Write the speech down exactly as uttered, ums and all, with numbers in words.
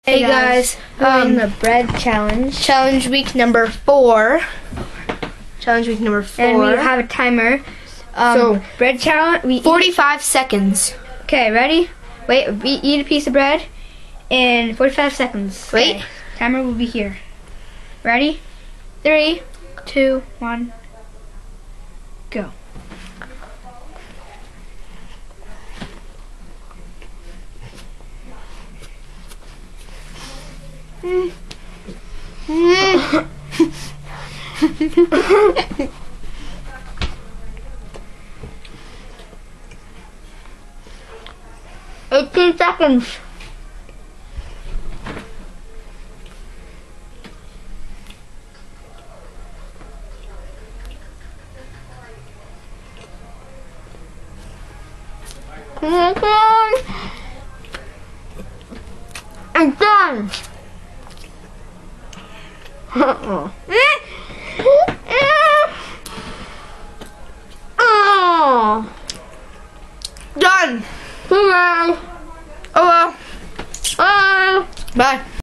Hey guys, um, doing the bread challenge. challenge week number four. Challenge week number four. And we have a timer. Um, So, bread challenge. We forty-five seconds. Okay, ready? Wait, we eat a piece of bread in forty-five seconds. Wait. Okay, timer will be here. Ready? Three, two, one, go. Mm. Mm. eighteen seconds. I'm done. Oh. Oh. Done. Bye. Oh well. Bye. Bye.